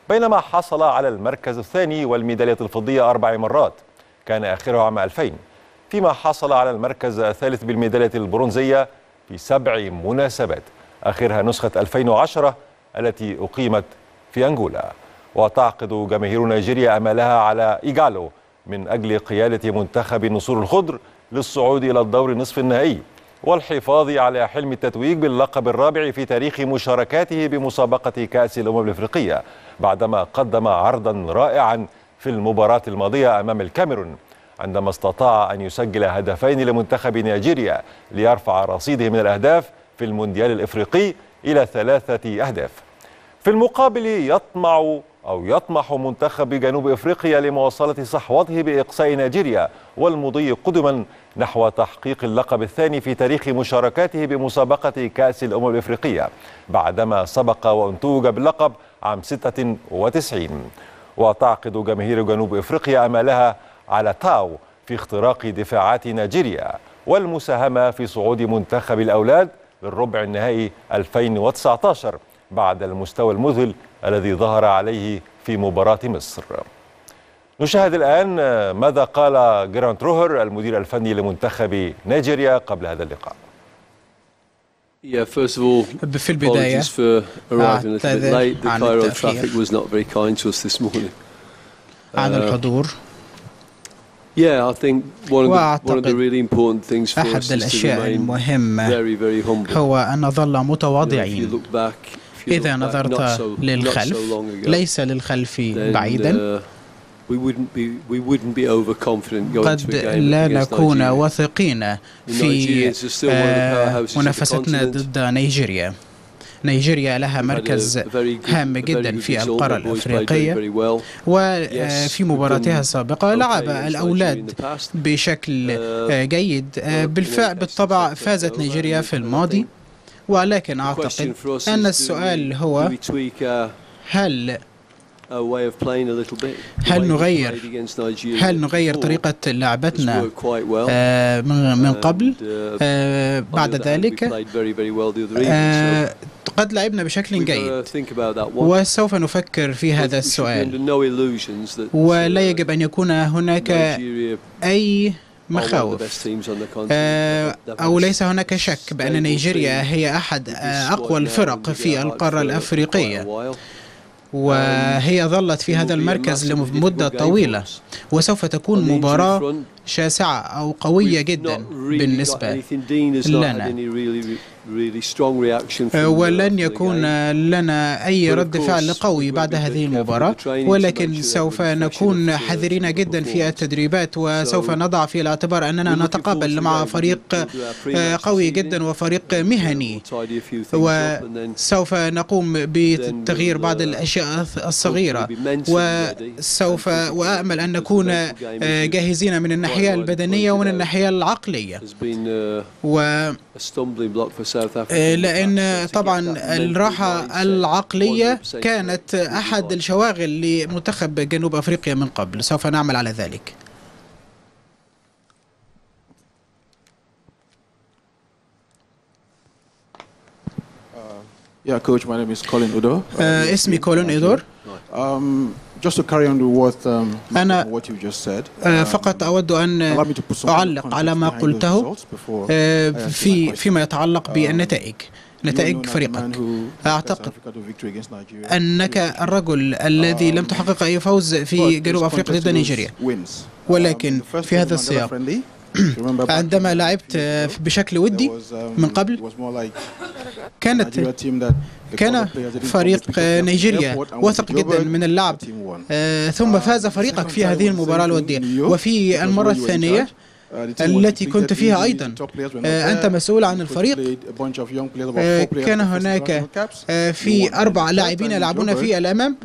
S1: بينما حصل على المركز الثاني والميدالية الفضية 4 مرات كان آخرها عام 2000، فيما حصل على المركز الثالث بالميدالية البرونزية في 7 مناسبات، آخرها نسخة 2010 التي أقيمت في أنغولا. وتعقد جماهير نيجيريا أمالها على إيغالو من أجل قيادة منتخب النسور الخضر للصعود إلى الدور نصف النهائي والحفاظ على حلم التتويج باللقب الرابع في تاريخ مشاركاته بمسابقة كأس الأمم الأفريقية، بعدما قدم عرضا رائعا في المباراة الماضية أمام الكاميرون عندما استطاع أن يسجل هدفين لمنتخب نيجيريا ليرفع رصيده من الأهداف في المونديال الإفريقي إلى 3 أهداف. في المقابل يطمح منتخب جنوب إفريقيا لمواصلة صحوته بإقصاء نيجيريا والمضي قدما نحو تحقيق اللقب الثاني في تاريخ مشاركاته بمسابقة كأس الأمم الأفريقية بعدما سبق وانتوج باللقب عام 96. وتعقد جماهير جنوب إفريقيا أمالها على تاو في اختراق دفاعات نيجيريا والمساهمة في صعود منتخب الأولاد للربع النهائي 2019 بعد المستوى المذهل الذي ظهر عليه في مباراة مصر. نشاهد الآن ماذا قال جيرانت روهر المدير الفني لمنتخب نيجيريا قبل هذا اللقاء.
S11: في البداية أعتذر عن التأخير عن الحضور. وأعتقد أحد الأشياء المهمة هو أن نظل متواضعين. إذا نظرت للخلف ليس للخلف بعيدا قد لا نكون واثقين في منافستنا ضد نيجيريا. نيجيريا لها مركز هام جدا في القارة الأفريقية، وفي مباراتها السابقة لعب الأولاد بشكل جيد. بالطبع فازت نيجيريا في الماضي، ولكن أعتقد أن السؤال هو هل نغير طريقة لعبتنا من قبل. بعد ذلك قد لعبنا بشكل جيد، وسوف نفكر في هذا السؤال، ولا يجب أن يكون هناك أي مخاوف أو ليس هناك شك بأن نيجيريا هي أحد أقوى الفرق في القارة الأفريقية، وهي ظلت في هذا المركز لمدة طويلة، وسوف تكون مباراة شاسعة أو قوية جدا بالنسبة لنا، ولن يكون لنا أي رد فعل قوي بعد هذه المباراة، ولكن سوف نكون حذرين جدا في التدريبات، وسوف نضع في الاعتبار أننا نتقابل مع فريق قوي جدا وفريق مهني، وسوف نقوم بتغيير بعض الأشياء الصغيرة، وأأمل أن نكون جاهزين من الناحية البدنية ومن الناحية العقلية. لأن طبعا الراحة العقلية كانت أحد الشواغل لمنتخب جنوب أفريقيا من قبل. سوف نعمل على ذلك. اسمي كولين إيدور. أنا فقط أود أن أعلق على ما قلته فيما يتعلق بالنتائج، نتائج فريقك. أعتقد أنك الرجل الذي لم تحقق أي فوز في جنوب أفريقيا ضد نيجيريا، ولكن في هذا السياق عندما لعبت بشكل ودي من قبل كان فريق نيجيريا واثق جدا من اللعب، ثم فاز فريقك في هذه المباراة الودية، وفي المرة الثانية التي كنت فيها أيضا أنت مسؤول عن الفريق. كان هناك في 4 لاعبين يلعبون في الأمام،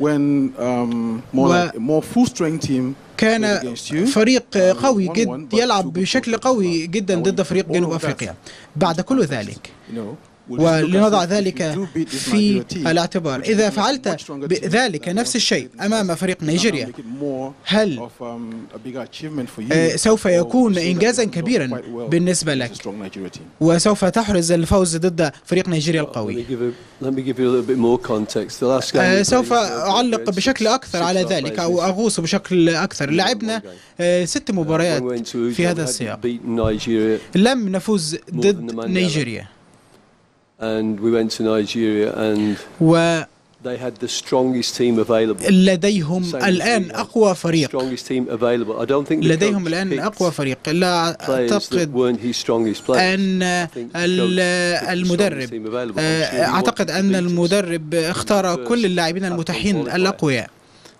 S11: كان فريق قوي جدا يلعب بشكل قوي جدا ضد فريق جنوب أفريقيا. بعد كل ذلك ولنضع ذلك في الاعتبار. إذا فعلت ذلك نفس الشيء أمام فريق نيجيريا، هل سوف يكون إنجازا كبيرا بالنسبة لك وسوف تحرز الفوز ضد فريق نيجيريا القوي؟ سوف أعلق بشكل أكثر على ذلك أو أغوص بشكل أكثر. لعبنا 6 مباريات في هذا السياق، لم نفوز ضد نيجيريا، لديهم الآن أقوى فريق. لديهم الآن أقوى فريق. لا أعتقد أن المدرب أعتقد أن المدرب اختار كل اللاعبين المتاحين الأقوياء.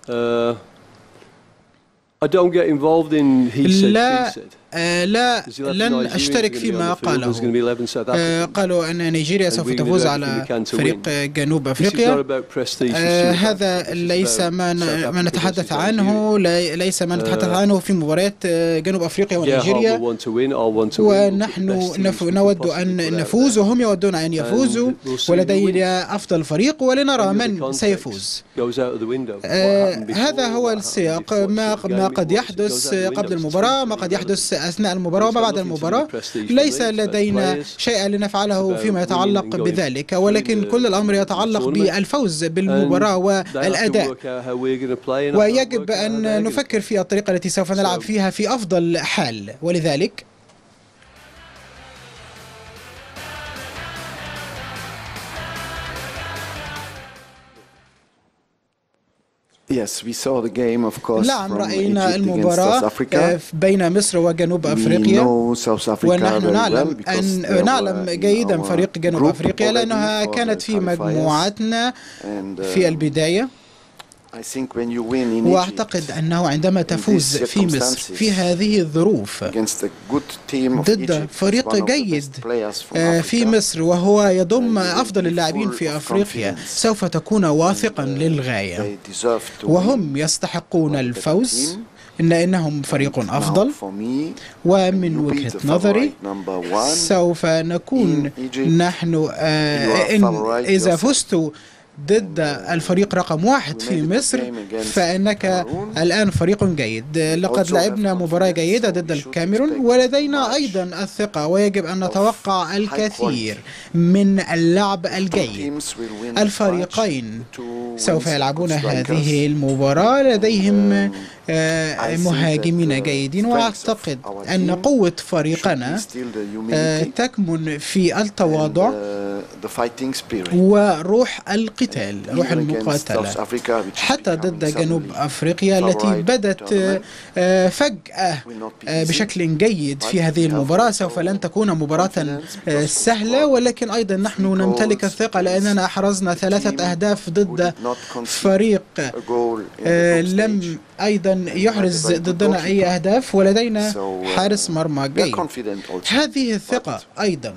S11: لن أشترك فيما قاله. قالوا أن نيجيريا سوف تفوز على فريق جنوب أفريقيا. هذا ليس ما نتحدث عنه، ليس ما نتحدث عنه في مباريات جنوب أفريقيا ونيجيريا. ونحن نود أن نفوز وهم يودون أن يفوزوا، ولدينا أفضل فريق ولنرى من سيفوز. هذا هو السياق. ما قد يحدث قبل المباراة، ما قد يحدث أثناء المباراة وما بعد المباراة. ليس لدينا شيء لنفعله فيما يتعلق بذلك، ولكن كل الأمر يتعلق بالفوز بالمباراة والأداء، ويجب أن نفكر في الطريقة التي سوف نلعب فيها في أفضل حال. ولذلك نعم، رأينا المباراة بين مصر وجنوب أفريقيا، ونحن نعلم جيدا فريق جنوب أفريقيا لأنها كانت في مجموعتنا في البداية. وأعتقد أنه عندما تفوز في مصر في هذه الظروف ضد فريق جيد في مصر وهو يضم أفضل اللاعبين في أفريقيا، سوف تكون واثقا للغاية، وهم يستحقون الفوز إنهم فريق أفضل. ومن وجهة نظري سوف نكون نحن إذا فزت ضد الفريق رقم 1 في مصر فإنك الآن فريق جيد. لقد لعبنا مباراة جيدة ضد الكاميرون، ولدينا أيضا الثقة، ويجب أن نتوقع الكثير من اللعب الجيد. الفريقين سوف يلعبون هذه المباراة، لديهم مهاجمين جيدين، وأعتقد أن قوة فريقنا تكمن في التواضع وروح القتال، روح المقاتلة. حتى ضد جنوب أفريقيا التي بدت فجأة بشكل جيد في هذه المباراة، سوف لن تكون مباراة سهلة، ولكن أيضا نحن نمتلك الثقة لأننا أحرزنا 3 أهداف ضد فريق لم أيضا يحرز ضدنا أي أهداف، ولدينا حارس مرمى جيد. هذه الثقة أيضا،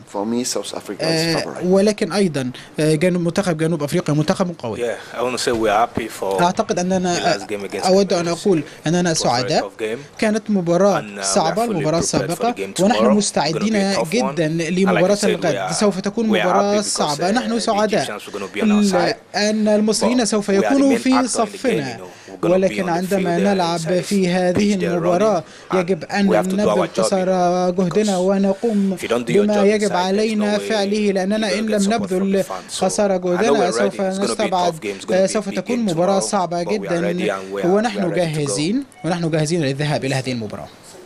S11: ولكن أيضا منتخب جنوب أفريقيا منتخب قوي. أعتقد أننا أود أن أقول أننا سعداء. كانت مباراة صعبة المباراة السابقة، ونحن مستعدين جدا لمباراة الغد. سوف تكون مباراة صعبة. نحن سعداء أن المصريين سوف يكونوا في صفنا، ولكن عندما نلعب في هذه المباراة يجب أن نبذل قصارى جهدنا ونقوم بما يجب علينا فعله، لأننا إن لم نبذل قصارى جهدنا سوف نستبعد. سوف تكون مباراة صعبة جدا، ونحن جاهزين للذهاب إلى هذه المباراة.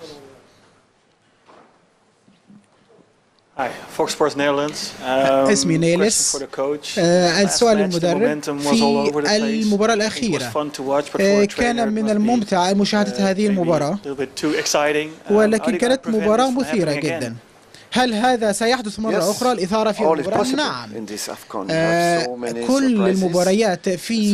S11: اسمي نيلس. السؤال المدرب في المباراة الأخيرة كان من الممتع مشاهدة هذه المباراة، ولكن كانت مباراة مثيرة جدا. هل هذا سيحدث مرة أخرى الإثارة في المباراة؟ نعم. كل المباريات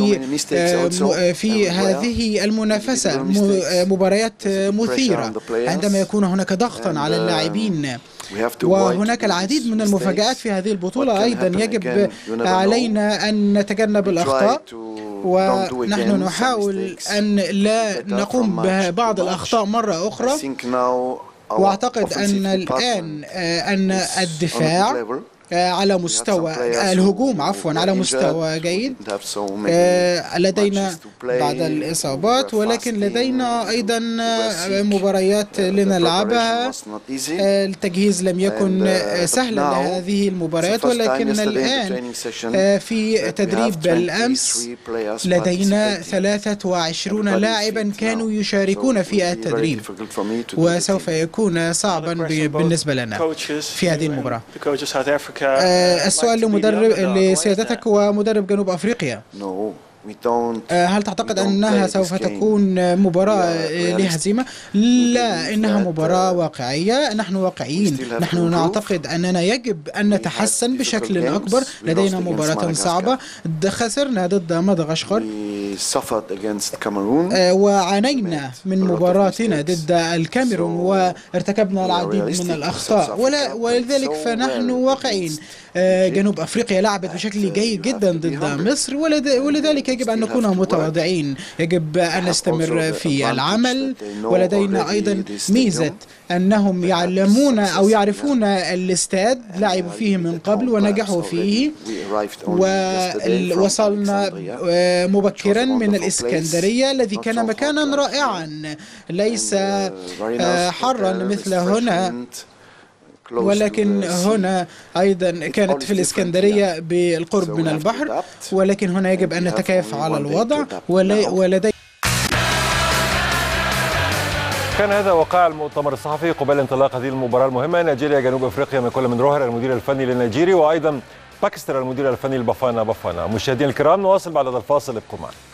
S11: في هذه المنافسة مباريات مثيرة عندما يكون هناك ضغطا على اللاعبين، وهناك العديد من المفاجآت في هذه البطولة. أيضا يجب علينا أن نتجنب الأخطاء، ونحن نحاول أن لا نقوم ببعض الأخطاء مرة أخرى. وأعتقد أن الآن أن الدفاع على مستوى الهجوم على مستوى جيد. لدينا بعض الإصابات، ولكن لدينا أيضا مباريات لنلعبها. التجهيز لم يكن سهلا لهذه المباريات، ولكن الآن في تدريب الأمس لدينا 23 لاعبا كانوا يشاركون في التدريب، وسوف يكون صعبا بالنسبة لنا في هذه المباراة. السؤال لسيادتك ومدرب جنوب أفريقيا، هل تعتقد أنها سوف تكون مباراة لهزيمة؟ لا، إنها مباراة واقعية. نحن واقعيين، نحن نعتقد أننا يجب أن نتحسن بشكل أكبر. لدينا مباراة صعبة، خسرنا ضد مدغشقر وعانينا من مباراتنا ضد الكاميرون وارتكبنا العديد من الأخطاء، ولذلك فنحن واقعين. جنوب أفريقيا لعبت بشكل جيد جدا ضد مصر، ولذلك يجب أن نكون متواضعين، يجب أن نستمر في العمل. ولدينا أيضا ميزة أنهم يعلمون أو يعرفون الاستاد، لعبوا فيه من قبل ونجحوا فيه. ووصلنا مبكرا من الإسكندرية الذي كان مكانا رائعا، ليس حرا مثل هنا، ولكن هنا أيضا كانت في الإسكندرية بالقرب من البحر، ولكن هنا يجب أن نتكيف على الوضع. ولدي
S1: كان هذا وقع المؤتمر الصحفي قبل انطلاق هذه المباراة المهمة، نيجيريا جنوب أفريقيا، من كل من روهر المدير الفني للنيجيري، وأيضا باكستر المدير الفني لبافانا. مشاهدينا الكرام، نواصل بعد هذا الفاصل، ابقوا معنا.